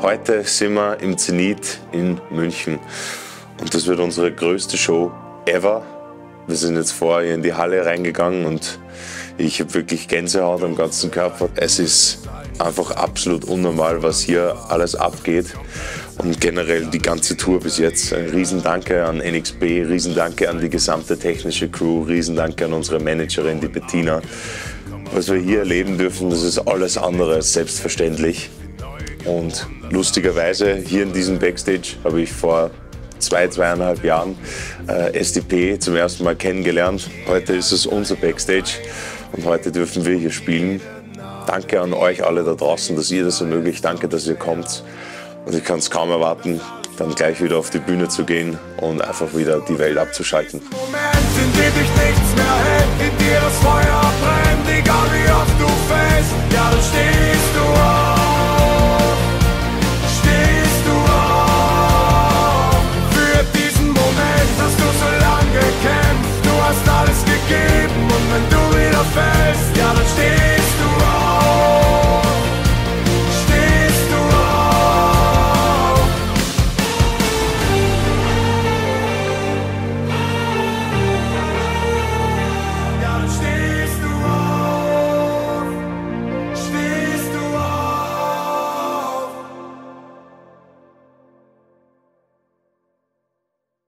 Heute sind wir im Zenit in München und das wird unsere größte Show ever. Wir sind jetzt vorher in die Halle reingegangen und ich habe wirklich Gänsehaut am ganzen Körper. Es ist einfach absolut unnormal, was hier alles abgeht und generell die ganze Tour bis jetzt. Ein Riesendanke an NXP, Riesendanke an die gesamte technische Crew, Riesendanke an unsere Managerin, die Bettina. Was wir hier erleben dürfen, das ist alles andere als selbstverständlich. Und lustigerweise hier in diesem Backstage habe ich vor 2,5 Jahren SDP zum ersten Mal kennengelernt. Heute ist es unser Backstage und heute dürfen wir hier spielen. Danke an euch alle da draußen, dass ihr das ermöglicht. Danke, dass ihr kommt. Und ich kann es kaum erwarten, dann gleich wieder auf die Bühne zu gehen und einfach wieder die Welt abzuschalten. Moment, in dem ich nicht